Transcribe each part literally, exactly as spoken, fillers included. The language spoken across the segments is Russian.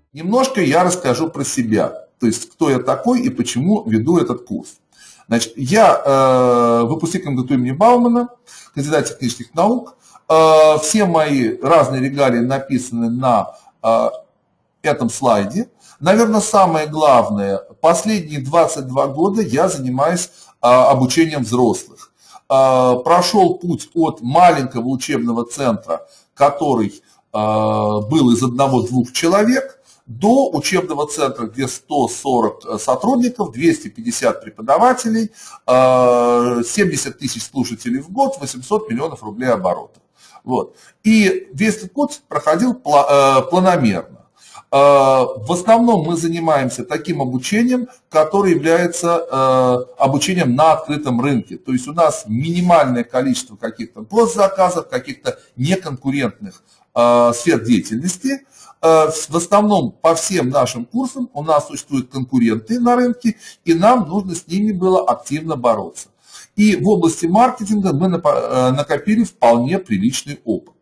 Немножко я расскажу про себя, то есть кто я такой и почему веду этот курс. Значит, я э, выпускник эм гэ тэ у имени Баумана, кандидат технических наук. Э, все мои разные регалии написаны на э, этом слайде. Наверное, самое главное, последние двадцать два года я занимаюсь э, обучением взрослых. Э, прошел путь от маленького учебного центра, который э, был из одного-двух человек, до учебного центра, где сто сорок сотрудников, двести пятьдесят преподавателей, семьдесят тысяч слушателей в год, восемьсот миллионов рублей оборота. Вот. И весь этот путь проходил планомерно. В основном мы занимаемся таким обучением, которое является обучением на открытом рынке. То есть у нас минимальное количество каких-то госзаказов, каких-то неконкурентных сфер деятельности. В основном по всем нашим курсам у нас существуют конкуренты на рынке, и нам нужно с ними было активно бороться. И в области маркетинга мы накопили вполне приличный опыт.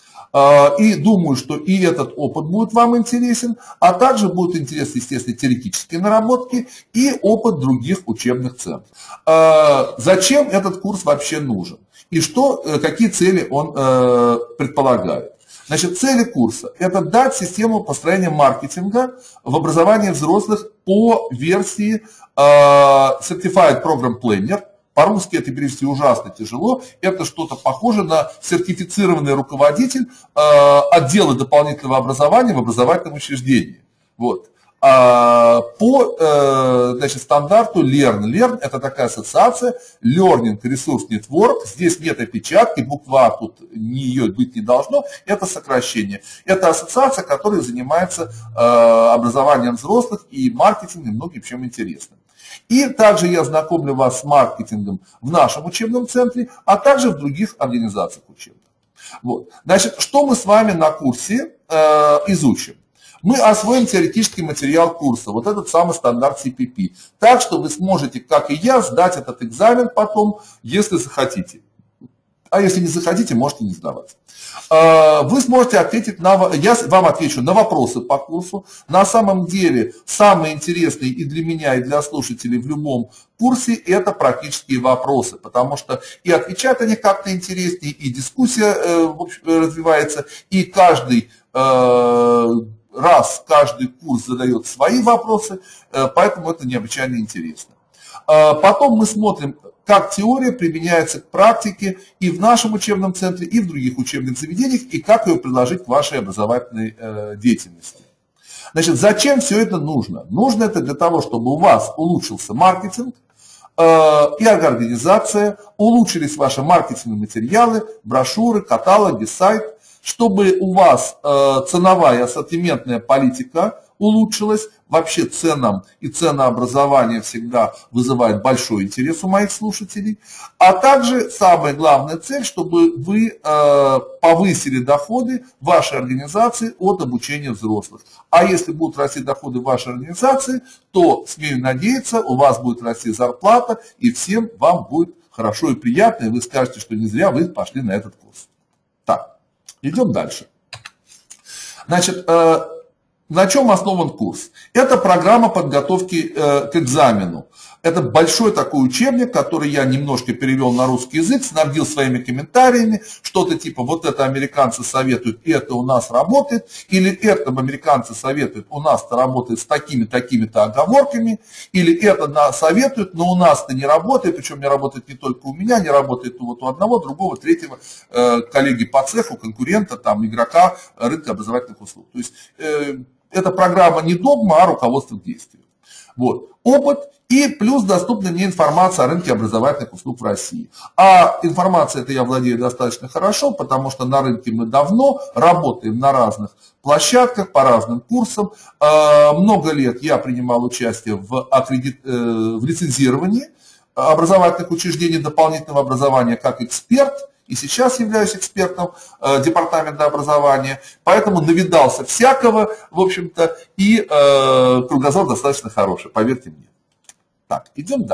И думаю, что и этот опыт будет вам интересен, а также будут интересны, естественно, теоретические наработки и опыт других учебных центров. Зачем этот курс вообще нужен? И что, какие цели он предполагает? Значит, цели курса – это дать систему построения маркетинга в образовании взрослых по версии э, Certified Program Planner. По-русски это перевести ужасно тяжело. Это что-то похоже на сертифицированный руководитель э, отдела дополнительного образования в образовательном учреждении. Вот. А, по э, значит, стандарту Learn. Learn – это такая ассоциация, Learning Resource Network. Здесь нет опечатки, буква А тут не, ее быть не должно. Это сокращение. Это ассоциация, которая занимается э, образованием взрослых и маркетингом, многим чем интересным. И также я знакомлю вас с маркетингом в нашем учебном центре, а также в других организациях учебных. Вот. Значит, что мы с вами на курсе э, изучим? Мы освоим теоретический материал курса, вот этот самый стандарт си пи пи, так что вы сможете, как и я, сдать этот экзамен потом, если захотите. А если не захотите, можете не сдавать. Вы сможете ответить на, я вам отвечу на вопросы по курсу. На самом деле, самые интересные и для меня, и для слушателей в любом курсе – это практические вопросы, потому что и отвечать они как-то интереснее, и дискуссия в общем, развивается, и каждый раз каждый курс задает свои вопросы, поэтому это необычайно интересно. Потом мы смотрим, как теория применяется к практике и в нашем учебном центре, и в других учебных заведениях, и как ее приложить к вашей образовательной деятельности. Значит, зачем все это нужно? Нужно это для того, чтобы у вас улучшился маркетинг и организация, улучшились ваши маркетинговые материалы, брошюры, каталоги, сайт, чтобы у вас э, ценовая ассортиментная политика улучшилась. Вообще ценам и ценообразование всегда вызывает большой интерес у моих слушателей. А также самая главная цель, чтобы вы э, повысили доходы вашей организации от обучения взрослых. А если будут расти доходы вашей организации, то, смею надеяться, у вас будет расти зарплата, и всем вам будет хорошо и приятно, и вы скажете, что не зря вы пошли на этот курс. Так. Идем дальше. Значит, э, на чем основан курс? Это программа подготовки э, к экзамену. Это большой такой учебник, который я немножко перевел на русский язык, снабдил своими комментариями, что-то типа вот это американцы советуют, и это у нас работает, или это американцы советуют, у нас-то работает с такими-такими-то оговорками, или это советуют, но у нас-то не работает, причем не работает не только у меня, не работает вот у одного, другого, третьего э, коллеги по цеху, конкурента, там, игрока рынка образовательных услуг. То есть э, эта программа не догма, а руководство к действию. Вот. Опыт и плюс доступна мне информация о рынке образовательных услуг в России. А информация эта я владею достаточно хорошо, потому что на рынке мы давно работаем на разных площадках, по разным курсам. Много лет я принимал участие в, аккредит... в лицензировании образовательных учреждений дополнительного образования как эксперт. И сейчас являюсь экспертом э, департамента образования, поэтому навидался всякого, в общем-то, и э, кругозор достаточно хороший, поверьте мне. Так, идем дальше.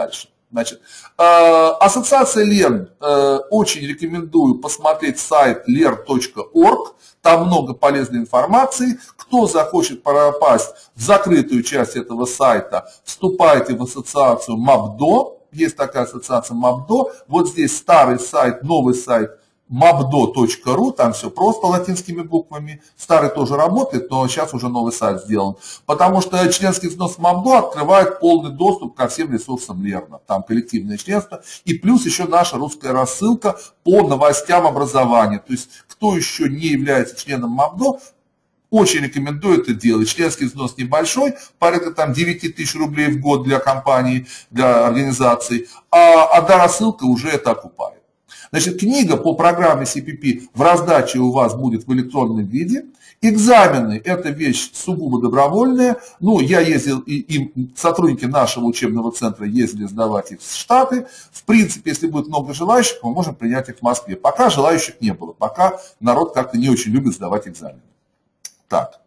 Значит, ассоциация Learn, очень рекомендую посмотреть сайт learn точка org, там много полезной информации. Кто захочет попасть в закрытую часть этого сайта, вступайте в ассоциацию мабдо, есть такая ассоциация мабдо, вот здесь старый сайт, новый сайт мабдо точка ру, там все просто латинскими буквами, старый тоже работает, но сейчас уже новый сайт сделан, потому что членский взнос мабдо открывает полный доступ ко всем ресурсам Learn, там коллективное членство, и плюс еще наша русская рассылка по новостям образования, то есть кто еще не является членом мабдо, очень рекомендую это делать. Членский взнос небольшой, порядка там девять тысяч рублей в год для компании, для организации, а одна рассылка уже это окупает. Значит, книга по программе си пи пи в раздаче у вас будет в электронном виде. Экзамены – это вещь сугубо добровольная. Ну, я ездил, и, и сотрудники нашего учебного центра ездили сдавать их в Штаты. В принципе, если будет много желающих, мы можем принять их в Москве. Пока желающих не было, пока народ как-то не очень любит сдавать экзамены. Так,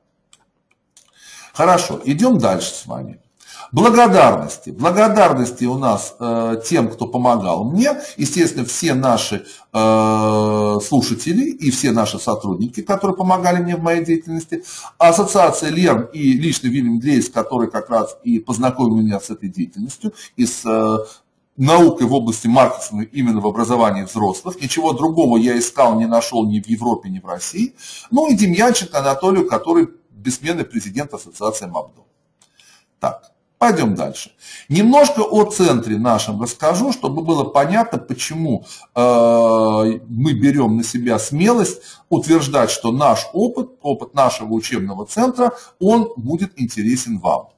хорошо, идем дальше с вами. Благодарности. Благодарности у нас э, тем, кто помогал мне. Естественно, все наши э, слушатели и все наши сотрудники, которые помогали мне в моей деятельности. Ассоциация Learn и лично Вильям Дрейс, который как раз и познакомил меня с этой деятельностью и с э, наукой в области маркетинга именно в образовании взрослых. Ничего другого я искал, не нашел ни в Европе, ни в России. Ну и Демьянченко Анатолию, который бессменный президент ассоциации мабдо. Так. Пойдем дальше. Немножко о центре нашем расскажу, чтобы было понятно, почему э, мы берем на себя смелость утверждать, что наш опыт, опыт нашего учебного центра, он будет интересен вам.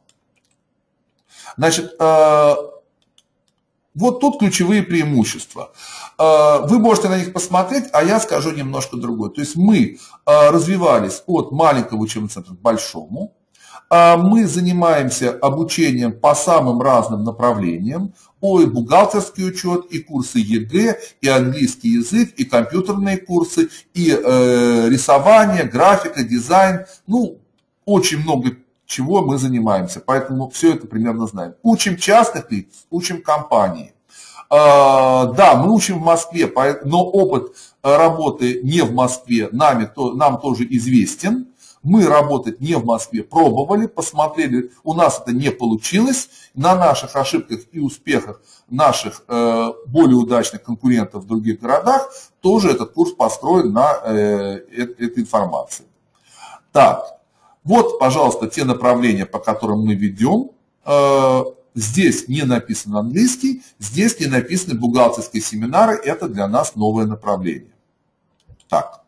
Значит, э, вот тут ключевые преимущества. Э, вы можете на них посмотреть, а я скажу немножко другое. То есть мы э, развивались от маленького учебного центра к большому. Мы занимаемся обучением по самым разным направлениям, и бухгалтерский учет, и курсы ЕГЭ, и английский язык, и компьютерные курсы, и э, рисование, графика, дизайн. Ну, очень много чего мы занимаемся, поэтому все это примерно знаем. Учим частных лиц, учим компании. Э, да, мы учим в Москве, но опыт работы не в Москве нами, то, нам тоже известен. Мы работать не в Москве пробовали, посмотрели, у нас это не получилось. На наших ошибках и успехах наших э, более удачных конкурентов в других городах тоже этот курс построен на э, э, этой информации. Так, вот, пожалуйста, те направления, по которым мы ведем. Э, здесь не написан английский, здесь не написаны бухгалтерские семинары, это для нас новое направление. Так,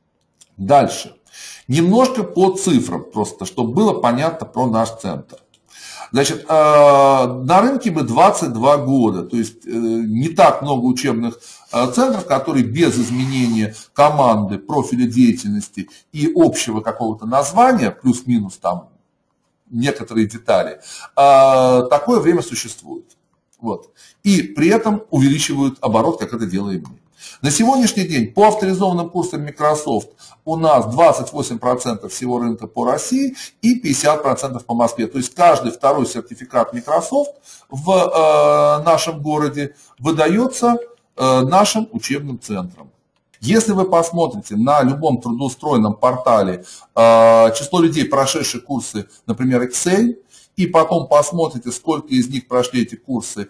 дальше. Немножко по цифрам, просто, чтобы было понятно про наш центр. Значит, на рынке мы двадцать два года, то есть не так много учебных центров, которые без изменения команды, профиля деятельности и общего какого-то названия, плюс-минус там некоторые детали, такое время существует. Вот. И при этом увеличивают оборот, как это делаем мы. На сегодняшний день по авторизованным курсам Microsoft у нас двадцать восемь процентов всего рынка по России и пятьдесят процентов по Москве. То есть каждый второй сертификат Microsoft в э, нашем городе выдается э, нашим учебным центрам. Если вы посмотрите на любом трудоустроенном портале э, число людей, прошедших курсы, например, Excel, и потом посмотрите, сколько из них прошли эти курсы э,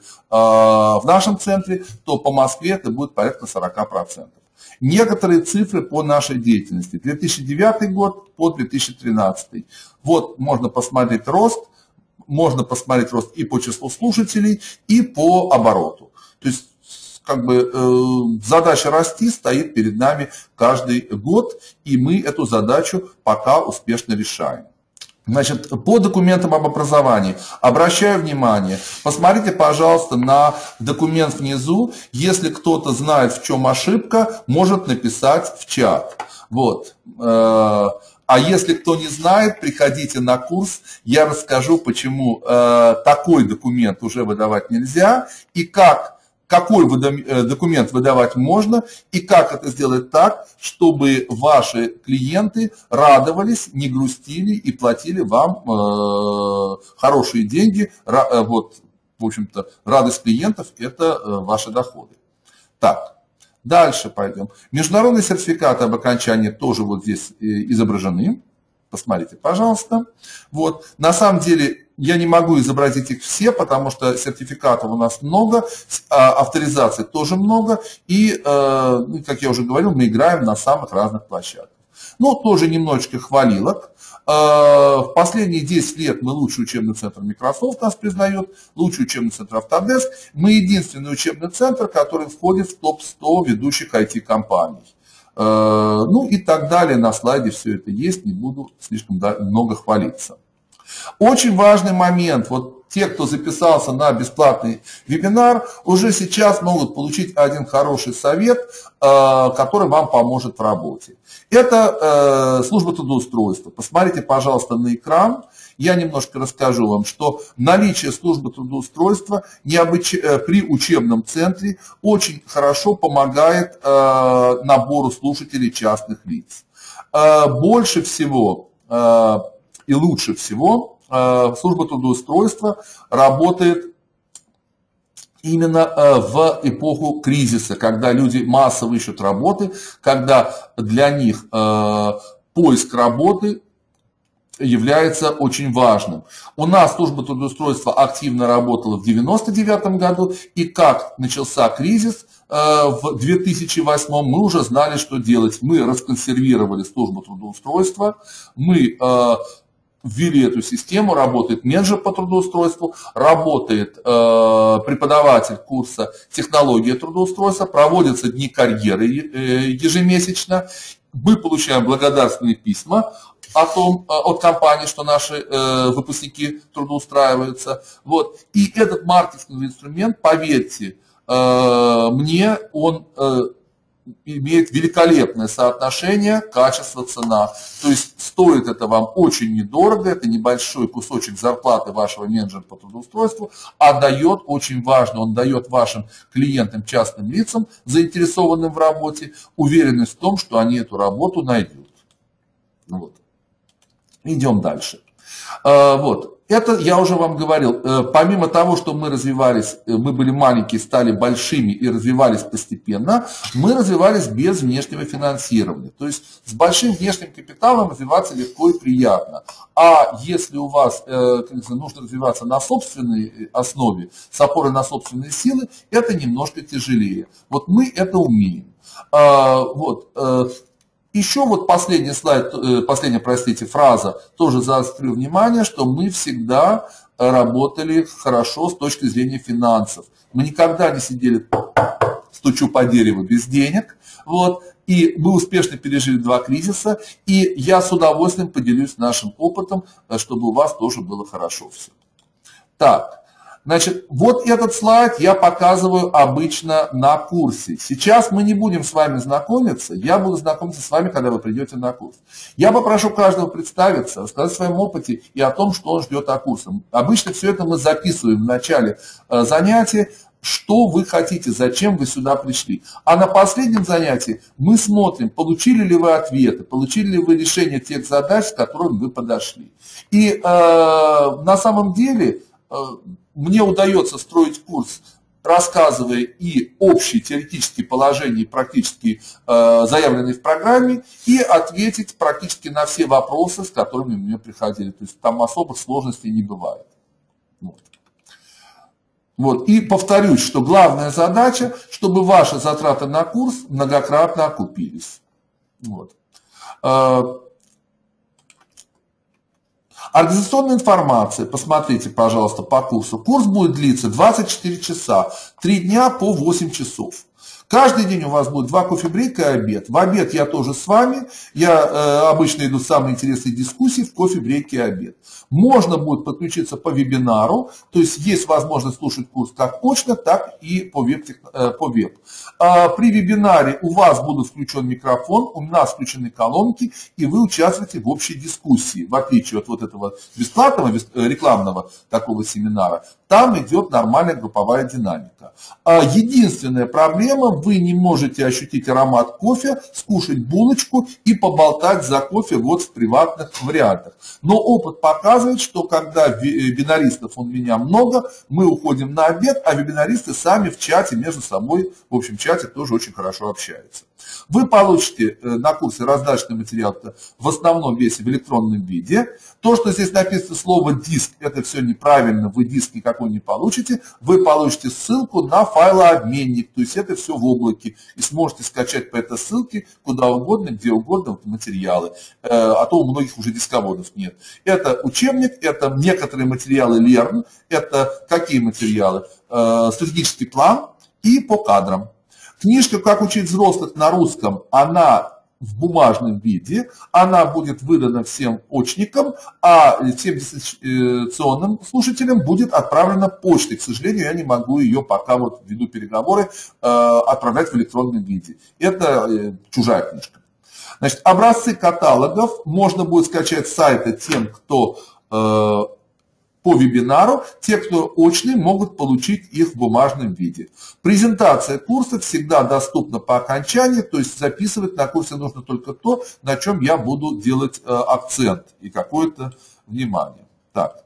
в нашем центре, то по Москве это будет порядка сорок процентов. Некоторые цифры по нашей деятельности. две тысячи девятый год по две тысячи тринадцатый. Вот можно посмотреть рост, можно посмотреть рост и по числу слушателей, и по обороту. То есть как бы э, задача расти стоит перед нами каждый год, и мы эту задачу пока успешно решаем. Значит, по документам об образовании обращаю внимание, посмотрите, пожалуйста, на документ внизу. Если кто-то знает, в чем ошибка, может написать в чат. Вот. А если кто не знает, приходите на курс, я расскажу, почему такой документ уже выдавать нельзя и как. Какой документ выдавать можно и как это сделать так, чтобы ваши клиенты радовались, не грустили и платили вам э, хорошие деньги, вот, в общем-то, радость клиентов – это ваши доходы. Так, дальше пойдем. Международные сертификаты об окончании тоже вот здесь изображены. Посмотрите, пожалуйста. Вот. На самом деле я не могу изобразить их все, потому что сертификатов у нас много, авторизаций тоже много, и, как я уже говорил, мы играем на самых разных площадках. Но тоже немножечко хвалилок. В последние десять лет мы лучший учебный центр Microsoft нас признает, лучший учебный центр Autodesk. Мы единственный учебный центр, который входит в топ сто ведущих ай ти-компаний. Ну и так далее, на слайде все это есть, не буду слишком много хвалиться. Очень важный момент, вот те, кто записался на бесплатный вебинар, уже сейчас могут получить один хороший совет, который вам поможет в работе. Это служба трудоустройства. Посмотрите, пожалуйста, на экран. Я немножко расскажу вам, что наличие службы трудоустройства необыч... при учебном центре очень хорошо помогает набору слушателей частных лиц. Больше всего и лучше всего служба трудоустройства работает именно в эпоху кризиса, когда люди массово ищут работы, когда для них поиск работы является очень важным. У нас служба трудоустройства активно работала в девяносто девятом году, и как начался кризис в две тысячи восьмом, мы уже знали, что делать. Мы расконсервировали службу трудоустройства, мы ввели эту систему, работает менеджер по трудоустройству, работает э, преподаватель курса «Технология трудоустройства», проводятся дни карьеры э, ежемесячно. Мы получаем благодарственные письма о том, э, от компании, что наши э, выпускники трудоустраиваются. Вот. И этот маркетинговый инструмент, поверьте э, мне, он э, имеет великолепное соотношение качество-цена. То есть стоит это вам очень недорого, это небольшой кусочек зарплаты вашего менеджера по трудоустройству, а дает очень важно, он дает вашим клиентам, частным лицам, заинтересованным в работе, уверенность в том, что они эту работу найдут. Вот. Идем дальше. Вот. Это я уже вам говорил, помимо того, что мы развивались, мы были маленькие, стали большими и развивались постепенно, мы развивались без внешнего финансирования. То есть с большим внешним капиталом развиваться легко и приятно. А если у вас нужно развиваться на собственной основе, с опорой на собственные силы, это немножко тяжелее. Вот мы это умеем. Вот. Еще вот последний слайд, последняя, простите, фраза, тоже заострю внимание, что мы всегда работали хорошо с точки зрения финансов. Мы никогда не сидели, стучу по дереву, без денег. Вот, и мы успешно пережили два кризиса, и я с удовольствием поделюсь нашим опытом, чтобы у вас тоже было хорошо все. Так. Значит, вот этот слайд я показываю обычно на курсе. Сейчас мы не будем с вами знакомиться, я буду знакомиться с вами, когда вы придете на курс. Я попрошу каждого представиться, рассказать о своем опыте и о том, что он ждет от курса. Обычно все это мы записываем в начале занятия, что вы хотите, зачем вы сюда пришли. А на последнем занятии мы смотрим, получили ли вы ответы, получили ли вы решение тех задач, с которыми вы подошли. И э, на самом деле... Э, Мне удается строить курс, рассказывая и общие теоретические положения, практически э, заявленные в программе, и ответить практически на все вопросы, с которыми мне приходили. То есть там особых сложностей не бывает. Вот. Вот. И повторюсь, что главная задача, чтобы ваши затраты на курс многократно окупились. Вот. Организационная информация, посмотрите, пожалуйста, по курсу. Курс будет длиться двадцать четыре часа, три дня по восемь часов. Каждый день у вас будет два кофе-брейка и обед. В обед я тоже с вами. Я э, обычно иду в самые интересные дискуссии в кофе-брейке и обед. Можно будет подключиться по вебинару, то есть есть возможность слушать курс как очно, так и по веб. Э, по веб. А при вебинаре у вас будет включен микрофон, у нас включены колонки, и вы участвуете в общей дискуссии. В отличие от вот этого бесплатного рекламного такого семинара, там идет нормальная групповая динамика. А единственная проблема, вы не можете ощутить аромат кофе, скушать булочку и поболтать за кофе вот в приватных вариантах. Но опыт показывает, что когда вебинаристов у меня много, мы уходим на обед, а вебинаристы сами в чате между собой, в общем чате тоже очень хорошо общаются. Вы получите на курсе раздаточный материал в основном весь в электронном виде. То, что здесь написано слово диск, это все неправильно, вы диск никакой не получите. Вы получите ссылку на файлообменник, то есть это все в облаке. И сможете скачать по этой ссылке куда угодно, где угодно материалы. А то у многих уже дисководов нет. Это учебник, это некоторые материалы Learn, это какие материалы? Стратегический план и по кадрам. Книжка «Как учить взрослых на русском», она в бумажном виде, она будет выдана всем очникам, а всем дистанционным слушателям будет отправлена почтой. К сожалению, я не могу ее пока вот ввиду переговоры отправлять в электронном виде. Это чужая книжка. Значит, образцы каталогов можно будет скачать с сайта тем, кто по вебинару, те, кто очный, могут получить их в бумажном виде. Презентация курса всегда доступна по окончании, то есть записывать на курсе нужно только то, на чем я буду делать э, акцент и какое-то внимание. Так,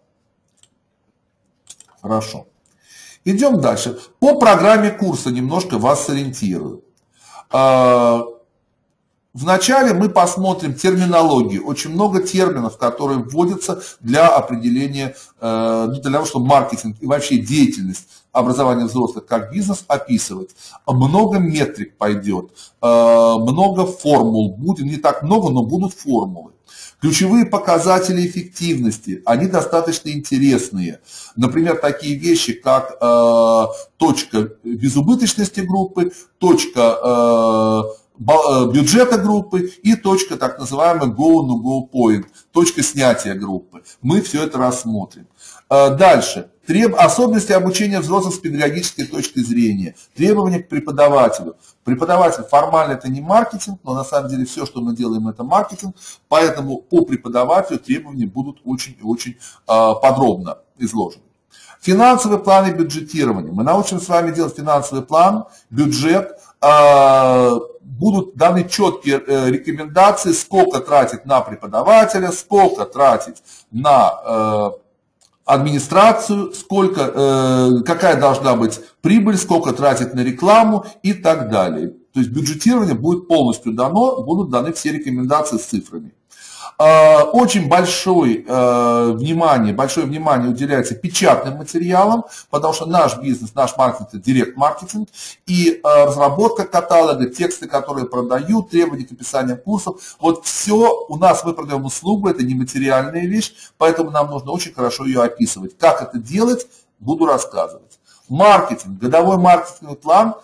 хорошо. Идем дальше. По программе курса немножко вас сориентирую. Э, Вначале мы посмотрим терминологию. Очень много терминов, которые вводятся для определения, для того, чтобы маркетинг и вообще деятельность образования взрослых как бизнес описывать. Много метрик пойдет, много формул будет, не так много, но будут формулы. Ключевые показатели эффективности, они достаточно интересные. Например, такие вещи, как э, точка безубыточности группы, точка э, бюджета группы и точка так называемая go-no-go point, точка снятия группы. Мы все это рассмотрим. Дальше. Треб... Особенности обучения взрослых с педагогической точки зрения. Требования к преподавателю. Преподаватель формально это не маркетинг, но на самом деле все, что мы делаем, это маркетинг. Поэтому по преподавателю требования будут очень и очень э, подробно изложены. Финансовый план и бюджетирование. Мы научим с вами делать финансовый план, бюджет. Э, будут даны четкие э, рекомендации, сколько тратить на преподавателя, сколько тратить на э, администрацию, сколько, э, какая должна быть прибыль, сколько тратить на рекламу и так далее. То есть бюджетирование будет полностью дано, будут даны все рекомендации с цифрами. Очень большое внимание, большое внимание уделяется печатным материалам, потому что наш бизнес, наш маркетинг – это директ-маркетинг, и разработка каталога, тексты, которые продают, требования к описанию курсов, вот все у нас мы продаем услугу, это нематериальная вещь, поэтому нам нужно очень хорошо ее описывать. Как это делать, буду рассказывать. Маркетинг, годовой маркетинговый план,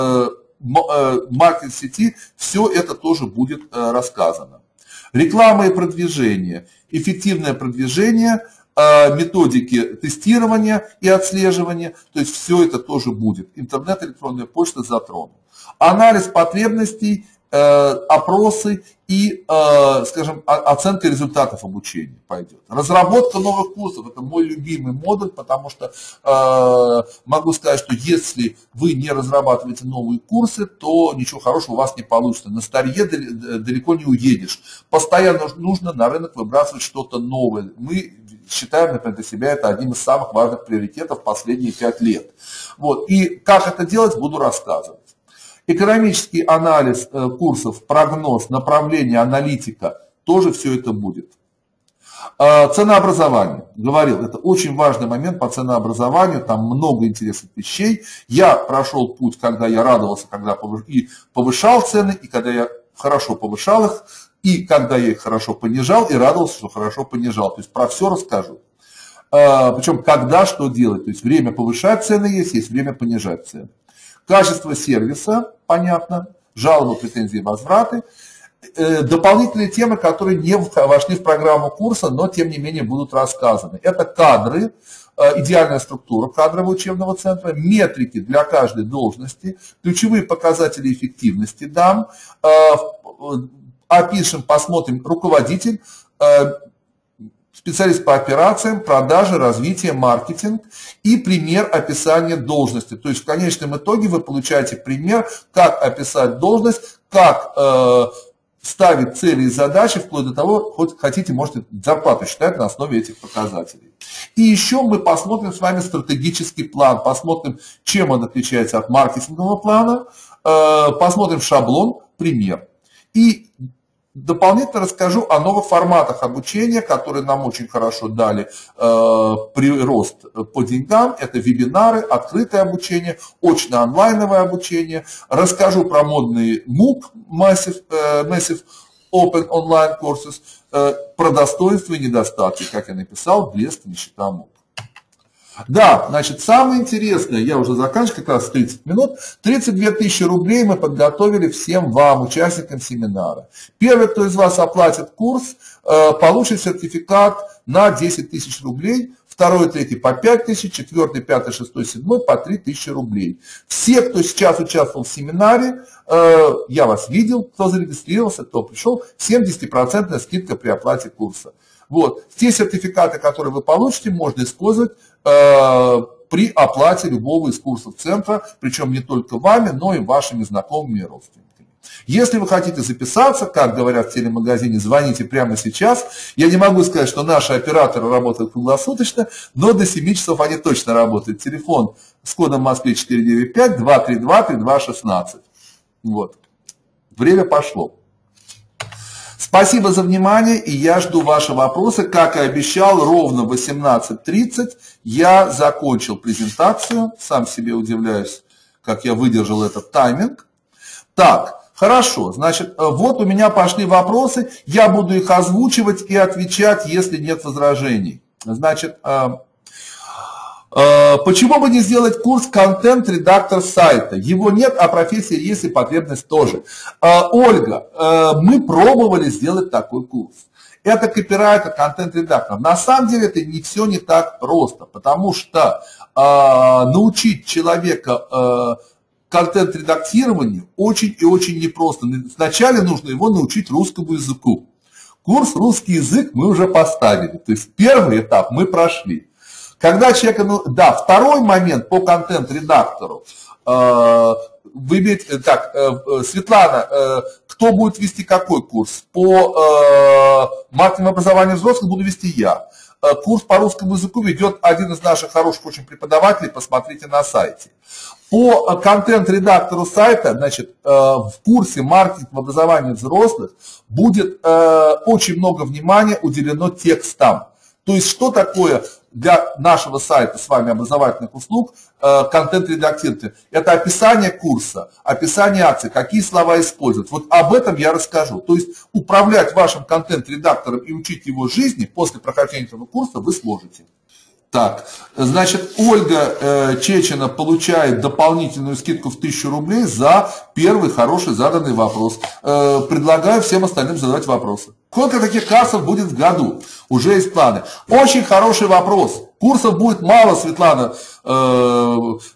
маркетинг сети, все это тоже будет рассказано. Реклама и продвижение, эффективное продвижение, методики тестирования и отслеживания, то есть все это тоже будет. Интернет, электронная почта затрону. Анализ потребностей, опросы и, скажем, оценка результатов обучения пойдет. Разработка новых курсов – это мой любимый модуль, потому что могу сказать, что если вы не разрабатываете новые курсы, то ничего хорошего у вас не получится. На старье далеко не уедешь. Постоянно нужно на рынок выбрасывать что-то новое. Мы считаем, например, для себя это одним из самых важных приоритетов последние пять лет. Вот. И как это делать, буду рассказывать. Экономический анализ курсов, прогноз, направление, аналитика, тоже все это будет. Ценообразование, говорил, это очень важный момент по ценообразованию, там много интересных вещей. Я прошел путь, когда я радовался, когда и повышал цены, и когда я хорошо повышал их, и когда я их хорошо понижал, и радовался, что хорошо понижал. То есть про все расскажу. Причем когда что делать, то есть время повышать цены есть, есть время понижать цены. Качество сервиса, понятно, жалобы, претензии, возвраты. Дополнительные темы, которые не вошли в программу курса, но тем не менее будут рассказаны. Это кадры, идеальная структура кадрового учебного центра, метрики для каждой должности, ключевые показатели эффективности дам, опишем, посмотрим руководитель, специалист по операциям, продаже, развитие, маркетинг и пример описания должности. То есть в конечном итоге вы получаете пример, как описать должность, как э, ставить цели и задачи, вплоть до того, хоть хотите, можете зарплату считать на основе этих показателей. И еще мы посмотрим с вами стратегический план, посмотрим, чем он отличается от маркетингового плана, э, посмотрим шаблон, пример. И дополнительно расскажу о новых форматах обучения, которые нам очень хорошо дали э, прирост по деньгам. Это вебинары, открытое обучение, очно-онлайновое обучение. Расскажу про модные мук, Massive, э, Massive Open Online Courses, э, про достоинства и недостатки, как я написал, блеск, нищета, мук. Да, значит, самое интересное, я уже заканчиваю, как раз тридцать минут, тридцать две тысячи рублей мы подготовили всем вам, участникам семинара. Первый, кто из вас оплатит курс, получит сертификат на десять тысяч рублей, второй, третий по пять тысяч, четвертый, пятый, шестой, седьмой по три тысячи рублей. Все, кто сейчас участвовал в семинаре, я вас видел, кто зарегистрировался, кто пришел, семьдесят процентов скидка при оплате курса. Вот. Те сертификаты, которые вы получите, можно использовать э, при оплате любого из курсов центра, причем не только вами, но и вашими знакомыми и родственниками. Если вы хотите записаться, как говорят в телемагазине, звоните прямо сейчас. Я не могу сказать, что наши операторы работают круглосуточно, но до семи часов они точно работают. Телефон с кодом Москвы четыре девять пять, два три два, три два шестнадцать. Вот. Время пошло. Спасибо за внимание, и я жду ваши вопросы. Как и обещал, ровно в восемнадцать тридцать я закончил презентацию. Сам себе удивляюсь, как я выдержал этот тайминг. Так, хорошо, значит, вот у меня пошли вопросы. Я буду их озвучивать и отвечать, если нет возражений. Значит, почему бы не сделать курс контент-редактор сайта? Его нет, а профессия есть и потребность тоже. Ольга, мы пробовали сделать такой курс. Это копирайтер, контент-редактор. На самом деле это не все не так просто, потому что научить человека контент-редактированию очень и очень непросто. Вначале нужно его научить русскому языку. Курс «Русский язык» мы уже поставили. То есть первый этап мы прошли. Когда человек, ну, да, второй момент по контент-редактору, э, вы имеете, так, э, Светлана, э, кто будет вести какой курс? По э, маркетинговому образованию взрослых буду вести я. Э, курс по русскому языку ведет один из наших хороших очень преподавателей, посмотрите на сайте. По контент-редактору сайта, значит, э, в курсе маркетингового образования взрослых будет э, очень много внимания уделено текстам. То есть, что такое для нашего сайта с вами образовательных услуг э, контент-редактирование? Это описание курса, описание акций, какие слова использовать. Вот об этом я расскажу. То есть, управлять вашим контент-редактором и учить его жизни после прохождения этого курса вы сможете. Так, значит, Ольга э, Чечина получает дополнительную скидку в тысячу рублей за первый хороший заданный вопрос. Э, предлагаю всем остальным задавать вопросы. Сколько таких курсов будет в году? Уже есть планы. Очень хороший вопрос. Курсов будет мало, Светлана. Э,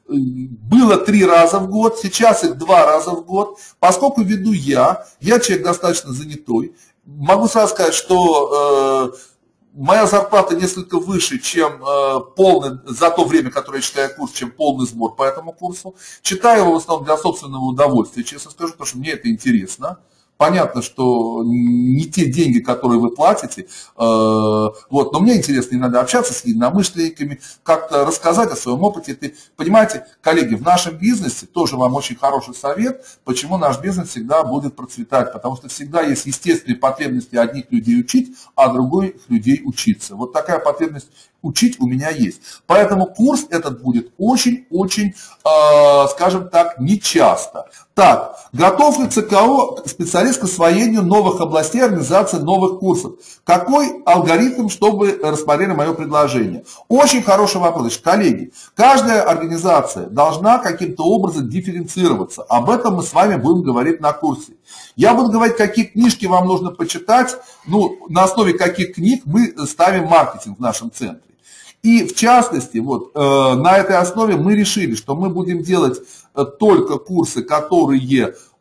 было три раза в год, сейчас их два раза в год. Поскольку веду я, я человек достаточно занятой, могу сразу сказать, что... Э, моя зарплата несколько выше, чем э, полный, за то время, которое я читаю курс, чем полный сбор по этому курсу. Читаю его в основном для собственного удовольствия, честно скажу, потому что мне это интересно. Понятно, что не те деньги, которые вы платите, э, вот, но мне интересно иногда общаться с единомышленниками, как-то рассказать о своем опыте. Ты, понимаете, коллеги, в нашем бизнесе тоже вам очень хороший совет, почему наш бизнес всегда будет процветать, потому что всегда есть естественные потребности одних людей учить, а других людей учиться. Вот такая потребность учить у меня есть. Поэтому курс этот будет очень-очень, э, скажем так, нечасто. Так, готов ли ЦКО специалист к освоению новых областей организации новых курсов? Какой алгоритм, чтобы рассмотрели мое предложение? Очень хороший вопрос. Значит, коллеги, каждая организация должна каким-то образом дифференцироваться. Об этом мы с вами будем говорить на курсе. Я буду говорить, какие книжки вам нужно почитать, ну, на основе каких книг мы ставим маркетинг в нашем центре. И в частности, вот, э, на этой основе мы решили, что мы будем делать э, только курсы, которые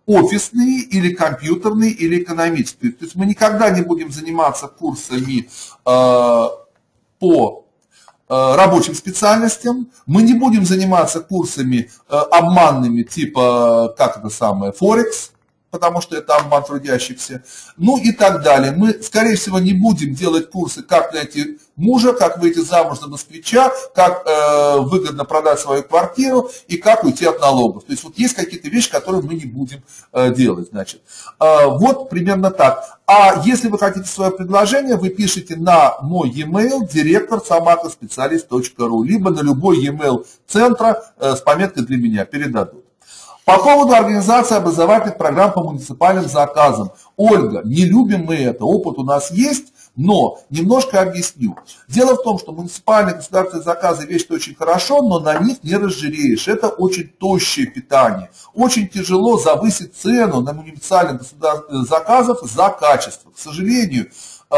офисные или компьютерные или экономические. То есть мы никогда не будем заниматься курсами э, по рабочим специальностям, мы не будем заниматься курсами э, обманными, типа, как это самое, Форекс, потому что это обман трудящихся, ну и так далее. Мы, скорее всего, не будем делать курсы, как найти мужа, как выйти замуж за москвича, как э, выгодно продать свою квартиру и как уйти от налогов. То есть вот есть какие-то вещи, которые мы не будем э, делать. Значит. Э, вот примерно так. А если вы хотите свое предложение, вы пишите на мой e-mail директор собака специалист точка ру, либо на любой e-mail центра э, с пометкой для меня передадут. По поводу организации образовательных программ по муниципальным заказам. Ольга, не любим мы это, опыт у нас есть, но немножко объясню. Дело в том, что муниципальные государственные заказы вещь очень хорошо, но на них не разжиреешь. Это очень тощее питание. Очень тяжело завысить цену на муниципальных заказов за качество. К сожалению,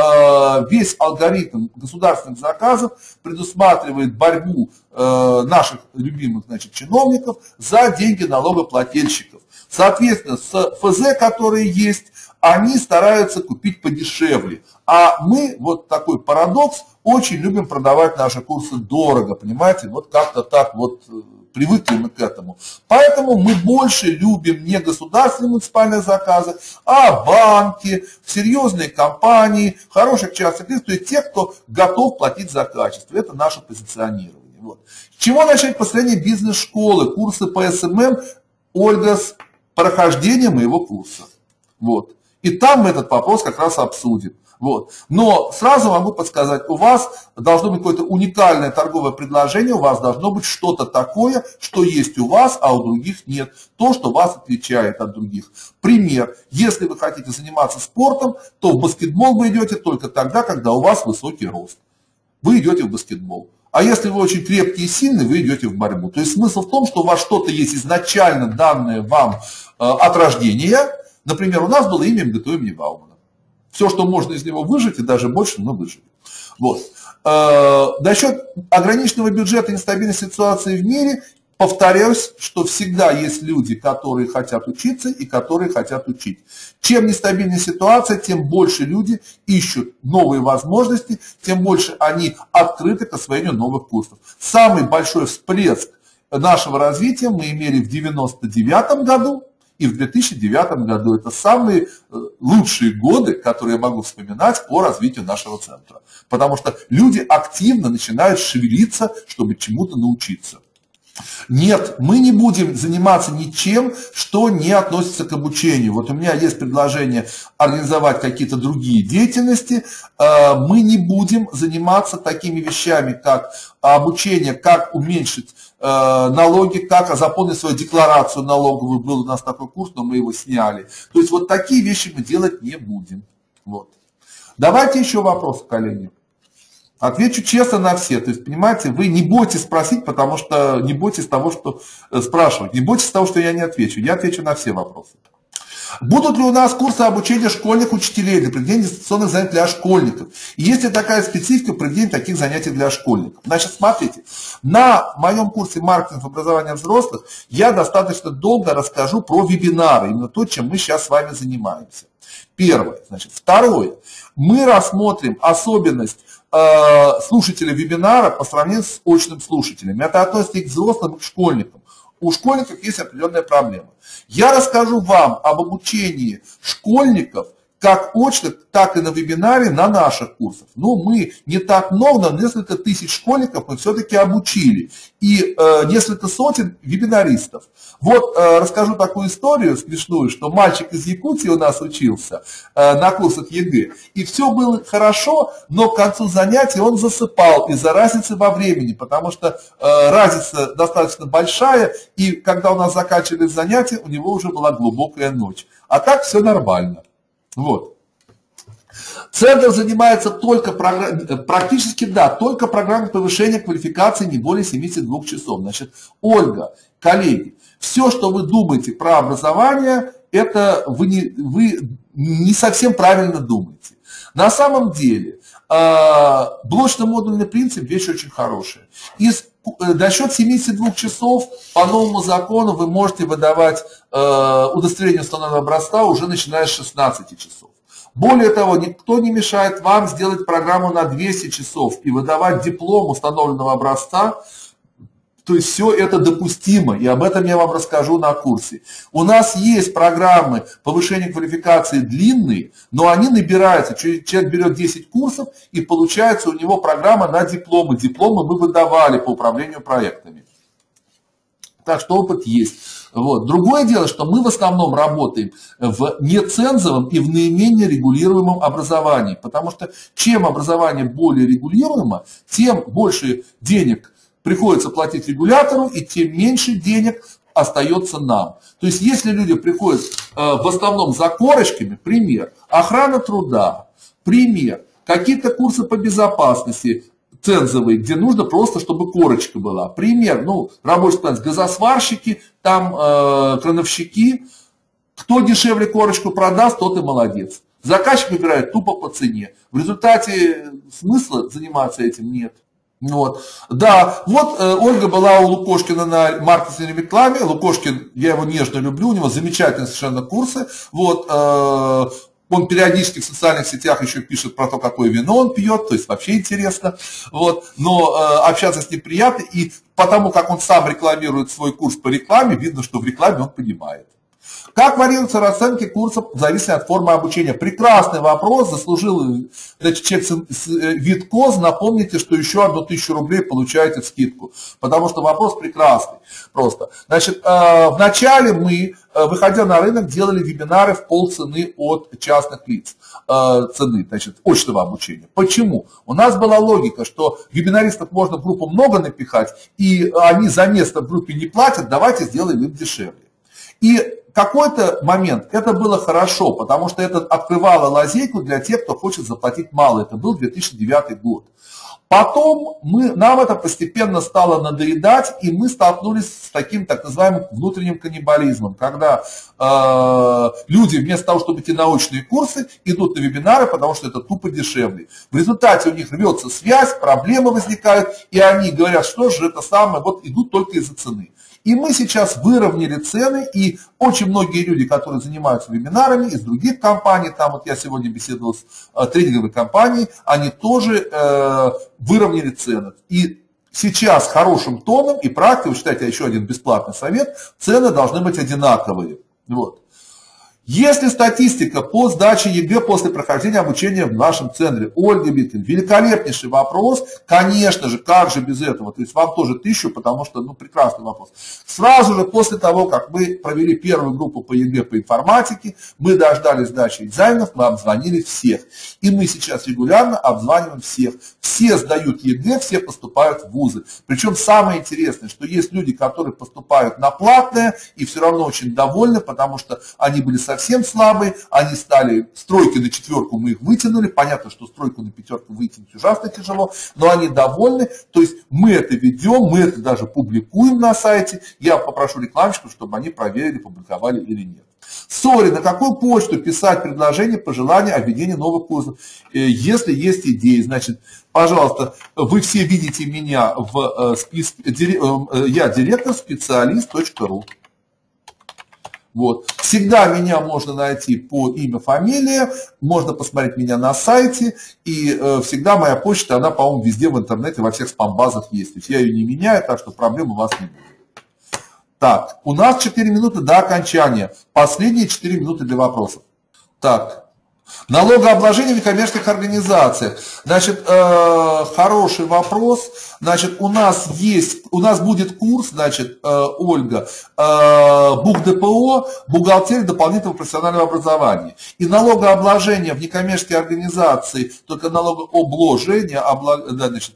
весь алгоритм государственных заказов предусматривает борьбу наших любимых, значит, чиновников за деньги налогоплательщиков. Соответственно, с эф зэ, которые есть, они стараются купить подешевле. А мы, вот такой парадокс, очень любим продавать наши курсы дорого, понимаете, вот как-то так вот привыкли мы к этому. Поэтому мы больше любим не государственные муниципальные заказы, а банки, серьезные компании, хороших частных лиц, то есть те, кто готов платить за качество. Это наше позиционирование. Вот. С чего начать построение бизнес-школы, курсы по эс эм эм, Ольга, с прохождения моего курса. Вот. И там мы этот вопрос как раз обсудим. Вот. Но сразу могу подсказать, у вас должно быть какое-то уникальное торговое предложение, у вас должно быть что-то такое, что есть у вас, а у других нет. То, что вас отличает от других. Пример. Если вы хотите заниматься спортом, то в баскетбол вы идете только тогда, когда у вас высокий рост. Вы идете в баскетбол. А если вы очень крепкий и сильный, вы идете в борьбу. То есть смысл в том, что у вас что-то есть изначально данное вам э, от рождения. Например, у нас было имя эм гэ тэ у имени Баумана. Все, что можно из него выжить, и даже больше, мы выжили. Вот. Э, насчет ограниченного бюджета и нестабильной ситуации в мире, повторяюсь, что всегда есть люди, которые хотят учиться и которые хотят учить. Чем нестабильнее ситуация, тем больше люди ищут новые возможности, тем больше они открыты к освоению новых курсов. Самый большой всплеск нашего развития мы имели в девяносто девятом году и в две тысячи девятом году. Это самые лучшие годы, которые я могу вспоминать по развитию нашего центра. Потому что люди активно начинают шевелиться, чтобы чему-то научиться. Нет, мы не будем заниматься ничем, что не относится к обучению. Вот у меня есть предложение организовать какие-то другие деятельности. Мы не будем заниматься такими вещами, как обучение, как уменьшить налоги, как заполнить свою декларацию налоговую. Был у нас такой курс, но мы его сняли. То есть вот такие вещи мы делать не будем. Вот. Давайте еще вопросы, коллеги. Отвечу честно на все. То есть, понимаете, вы не бойтесь спросить, потому что не бойтесь того, что спрашивать. Не бойтесь того, что я не отвечу. Я отвечу на все вопросы. Будут ли у нас курсы обучения школьных учителей для проведения дистанционных занятий для школьников? И есть ли такая специфика проведения таких занятий для школьников? Значит, смотрите, на моем курсе маркетинг образования взрослых я достаточно долго расскажу про вебинары, именно то, чем мы сейчас с вами занимаемся. Первое. Значит, второе. Мы рассмотрим особенность э, слушателя вебинара по сравнению с очным слушателем. Это относится и к взрослым, и к школьникам. У школьников есть определенная проблема. Я расскажу вам об обучении школьников как очно, так и на вебинаре на наших курсах. Ну, мы не так много, но несколько тысяч школьников мы все-таки обучили. И э, несколько сотен вебинаристов. Вот э, расскажу такую историю смешную, что мальчик из Якутии у нас учился э, на курсах е гэ. И все было хорошо, но к концу занятия он засыпал из-за разницы во времени, потому что э, разница достаточно большая, и когда у нас заканчивались занятия, у него уже была глубокая ночь. А так все нормально. Вот. Центр занимается только, практически, да, только программой повышения квалификации не более семидесяти двух часов. Значит, Ольга, коллеги, все, что вы думаете про образование, это вы не, вы не совсем правильно думаете. На самом деле, блочно-модульный принцип – вещь очень хорошая. Из насчет семидесяти двух часов по новому закону вы можете выдавать э, удостоверение установленного образца уже начиная с шестнадцати часов. Более того, никто не мешает вам сделать программу на двести часов и выдавать диплом установленного образца. То есть все это допустимо, и об этом я вам расскажу на курсе. У нас есть программы повышения квалификации длинные, но они набираются. Человек берет десять курсов, и получается у него программа на дипломы. Дипломы мы выдавали по управлению проектами. Так что опыт есть. Вот. Другое дело, что мы в основном работаем в нецензовом и в наименее регулируемом образовании. Потому что чем образование более регулируемо, тем больше денег приходится платить регулятору, и тем меньше денег остается нам. То есть, если люди приходят э, в основном за корочками, пример, охрана труда, пример, какие-то курсы по безопасности цензовые, где нужно просто, чтобы корочка была, пример, ну, рабочий класс, газосварщики, там э, крановщики, кто дешевле корочку продаст, тот и молодец. Заказчик выбирает тупо по цене. В результате смысла заниматься этим нет. Вот. Да, вот э, Ольга была у Лукошкина на маркетинговой рекламе. Лукошкин, я его нежно люблю, у него замечательные совершенно курсы. Вот, э, он периодически в социальных сетях еще пишет про то, какое вино он пьет, то есть вообще интересно. Вот. Но э, общаться с ним приятно, и потому как он сам рекламирует свой курс по рекламе, видно, что в рекламе он понимает. Как варьируются расценки курсов в зависимости от формы обучения? Прекрасный вопрос, заслужил, значит, человек с Виткоз. Напомните, что еще одну тысячу рублей получаете скидку, потому что вопрос прекрасный. Просто. Значит, вначале мы, выходя на рынок, делали вебинары в полцены от частных лиц. Цены, значит, очного обучения. Почему? У нас была логика, что вебинаристов можно в группу много напихать, и они за место в группе не платят, давайте сделаем им дешевле. И какой-то момент это было хорошо, потому что это открывало лазейку для тех, кто хочет заплатить мало. Это был две тысячи девятый год. Потом мы, нам это постепенно стало надоедать, и мы столкнулись с таким так называемым внутренним каннибализмом, когда э, люди вместо того, чтобы идти на научные курсы, идут на вебинары, потому что это тупо дешевле. В результате у них рвется связь, проблемы возникают, и они говорят, что же это самое, вот идут только из-за цены. И мы сейчас выровняли цены, и очень многие люди, которые занимаются вебинарами из других компаний, там вот я сегодня беседовал с э, тренинговой компанией, они тоже э, выровняли цены. И сейчас хорошим тоном и практикой, вы считаете, еще один бесплатный совет, цены должны быть одинаковые. Вот. Есть ли статистика по сдаче ЕГЭ после прохождения обучения в нашем центре? Ольга Биткин, великолепнейший вопрос. Конечно же, как же без этого? То есть вам тоже тысячу, потому что, ну, прекрасный вопрос. Сразу же после того, как мы провели первую группу по ЕГЭ по информатике, мы дождались сдачи экзаменов, мы обзвонили всех. И мы сейчас регулярно обзваниваем всех. Все сдают ЕГЭ, все поступают в вузы. Причем самое интересное, что есть люди, которые поступают на платное и все равно очень довольны, потому что они были совсем совсем слабые, они стали, стройки на четверку мы их вытянули, понятно, что стройку на пятерку вытянуть ужасно тяжело, но они довольны, то есть мы это ведем, мы это даже публикуем на сайте, я попрошу рекламщиков, чтобы они проверили, публиковали или нет. Сори, на какую почту писать предложение, пожелания о введении новых курсов? Если есть идеи, значит, пожалуйста, вы все видите меня в списке, я директор специалист точка ру. Вот. Всегда меня можно найти по имя, фамилия, можно посмотреть меня на сайте, и э, всегда моя почта, она, по-моему, везде в интернете, во всех спам-базах есть. То есть я ее не меняю, так что проблем у вас не будет. Так, у нас четыре минуты до окончания. Последние четыре минуты для вопросов. Так. Налогообложение в некоммерческих организациях. Значит, э, хороший вопрос. Значит, у нас есть, у нас будет курс, значит, э, Ольга, э, БухДПО, бухгалтерия дополнительного профессионального образования. И налогообложение в некоммерческие организации, только налогообложение, облаг, да, значит,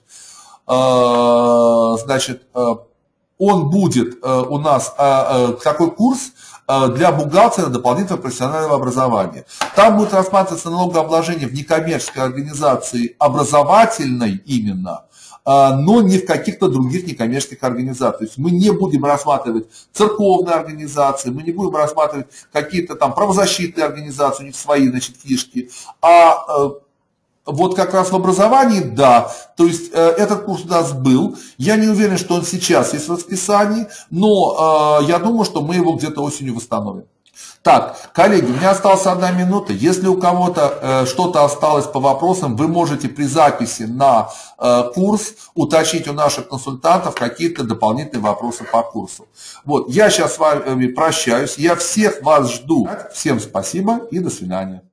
э, значит, э, он будет э, у нас, э, э, такой курс, для бухгалтера дополнительного профессионального образования. Там будет рассматриваться налогообложение в некоммерческой организации, образовательной именно, но не в каких-то других некоммерческих организациях. То есть мы не будем рассматривать церковные организации, мы не будем рассматривать какие-то там правозащитные организации, у них свои, значит, фишки, а вот как раз в образовании, да, то есть э, этот курс у нас был, я не уверен, что он сейчас есть в расписании, но э, я думаю, что мы его где-то осенью восстановим. Так, коллеги, у меня осталась одна минута. Если у кого-то э, что-то осталось по вопросам, вы можете при записи на э, курс уточнить у наших консультантов какие-то дополнительные вопросы по курсу. Вот, я сейчас с вами прощаюсь. Я всех вас жду. Всем спасибо и до свидания.